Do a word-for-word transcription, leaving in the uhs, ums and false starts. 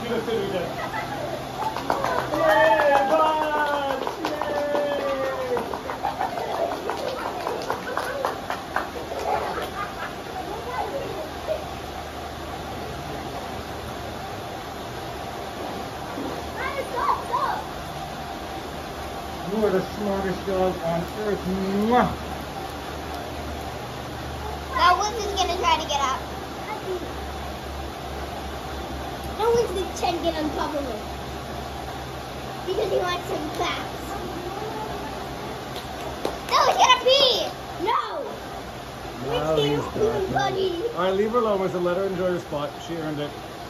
Give us it again. Yay, Bud! Yay! You are the smartest dog on earth. Mwah! Now Winston's gonna try to get up. Now Winston's trying to get on top of him. Because he wants some facts. No, he's gonna pee! No! Now Winston, he's please, buddy. Alright, leave her alone. Let her enjoy her spot. She earned it.